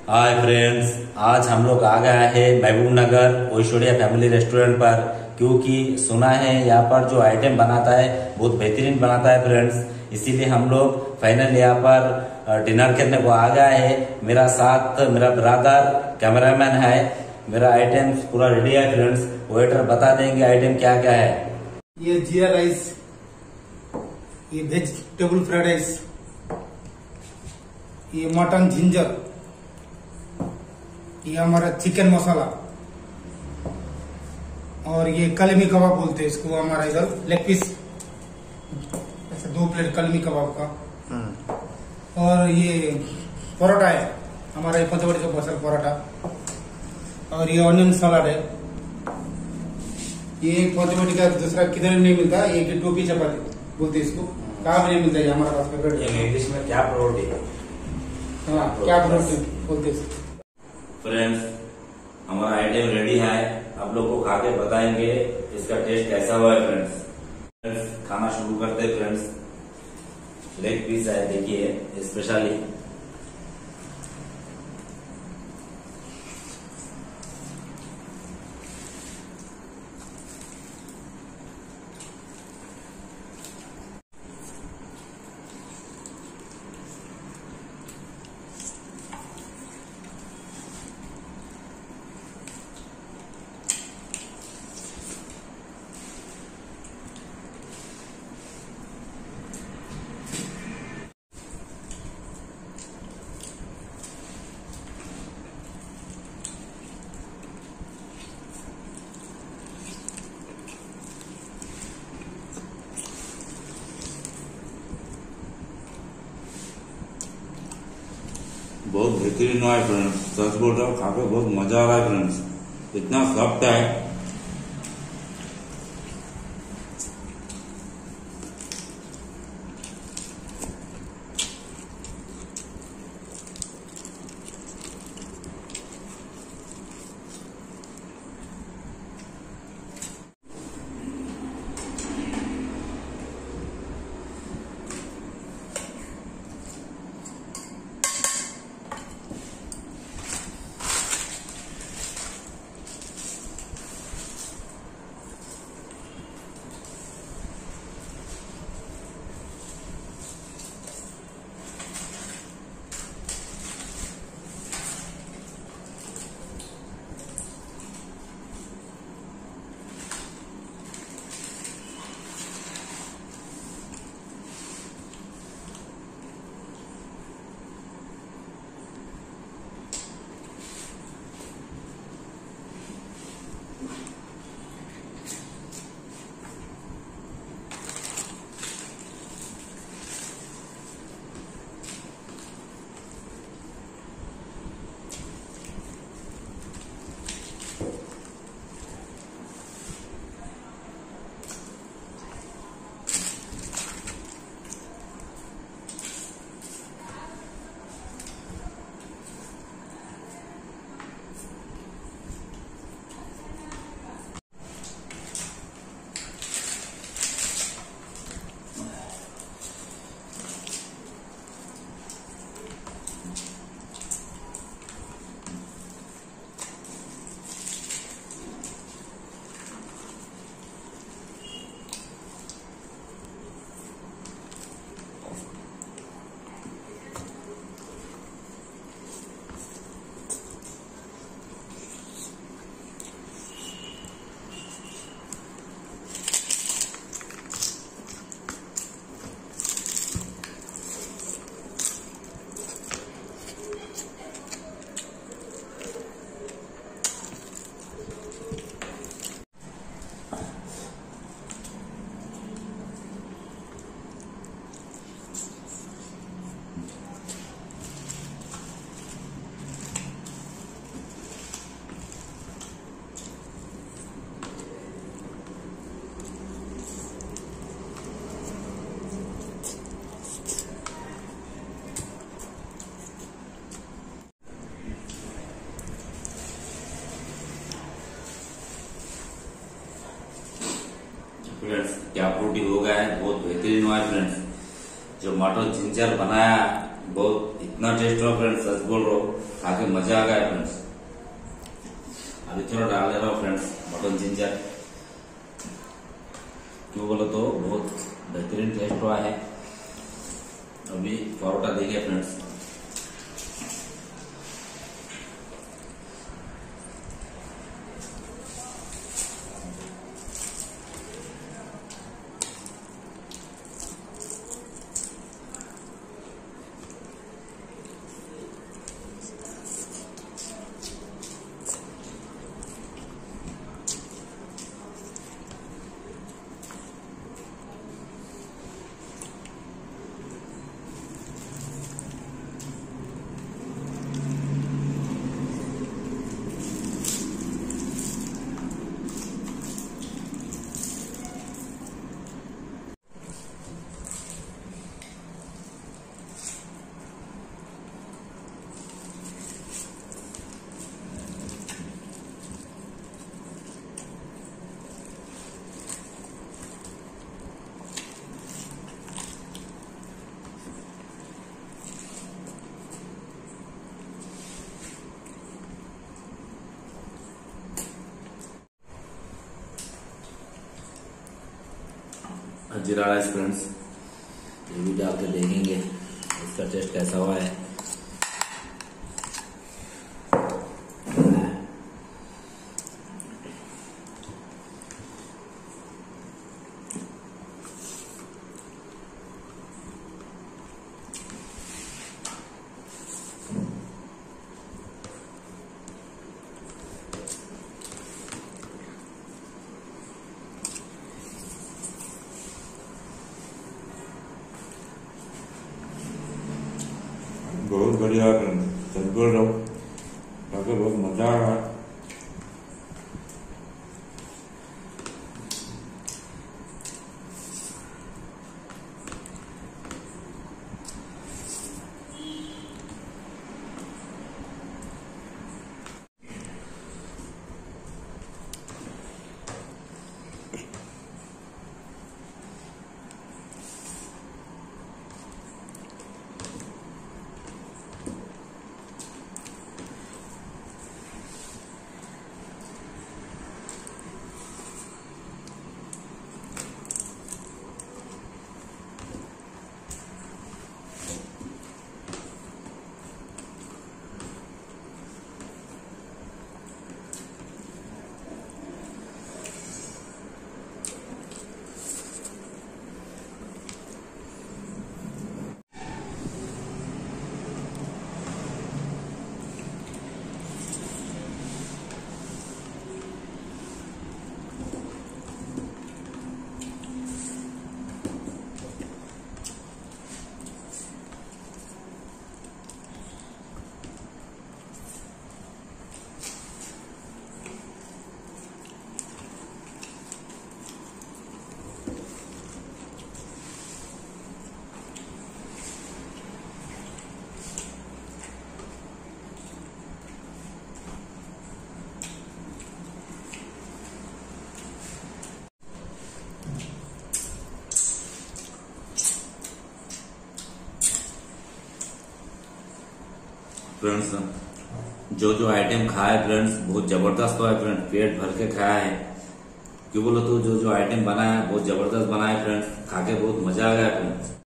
Hi friends, आज हम लोग आ गए हैं महबूब नगर ऐश्वर्या फैमिली रेस्टोरेंट पर, क्योंकि सुना है यहाँ पर जो आइटम बनाता है बहुत बेहतरीन बनाता है फ्रेंड्स। इसीलिए हम लोग फाइनल यहाँ पर डिनर करने को आ गए हैं। मेरा साथ मेरा ब्रदर कैमरामैन है। मेरा आइटम पूरा रेडी है फ्रेंड्स। वेटर बता देंगे आइटम क्या क्या है। ये जीरा राइस, ये वेजिटेबल फ्राइड राइस, ये मटन जिंजर, ये हमारा चिकन मसाला, और ये कलमी कबाब बोलते हैं इसको हमारा इधर, लेग पीस, ऐसे 2 प्लेट कलमी कबाब का। और ये परोठा है हमारा, ये पतवड़ी का बसल परोठा, और ये ऑनियन सलाद है। ये पतवड़ी का दूसरा किधर नहीं मिलता, ये टोपी चपाती बोलते हैं इसको, कहाँ भी नहीं मिलता है हमारा पास फेवरेट। इंग्लिश में क्या परोठी? हाँ, क्या परोठी बोलते हैं। फ्रेंड्स, हमारा आइटम रेडी है। आप लोग को खा के बताएंगे इसका टेस्ट कैसा हुआ है फ्रेंड्स। खाना शुरू करते हैं फ्रेंड्स। लेग पीस है, देखिए स्पेशली। बहुत बेहतरीन हुआ है फ्रेंड्स। सच बोल रहा हूँ, खा के बहुत मजा आ रहा है फ्रेंड्स। इतना सॉफ्ट है। फ्रेंड्स, क्या प्रोटी हो गया है, बहुत बेहतरीन हुआ है फ्रेंड्स। जो मटर जिंजर बनाया बहुत इतना टेस्ट हो फ्रेंड्स, सच बोल रहा हूँ, खा के मजा आ गया फ्रेंड्स। अभी थोड़ा डाल दे रहा हूँ फ्रेंड्स मटन जिंजर, क्यों बोलो तो बहुत बेहतरीन टेस्ट हुआ है। अभी परोठा देखिए फ्रेंड्स, जीरा राइस फ्रेंड्स, ये भी डाल के देखेंगे इसका टेस्ट कैसा हुआ है। बहुत बढ़िया सच बोल रहा हूँ, खाके बहुत मजा आ रहा है। फ्रेंड्स जो आइटम खाया है फ्रेंड्स बहुत जबरदस्त हुआ है फ्रेंड्स, पेट भर के खाया है। क्यों बोलो तो जो आइटम बना है बहुत जबरदस्त बना है फ्रेंड्स, खा के बहुत मजा आ गया फ्रेंड्स।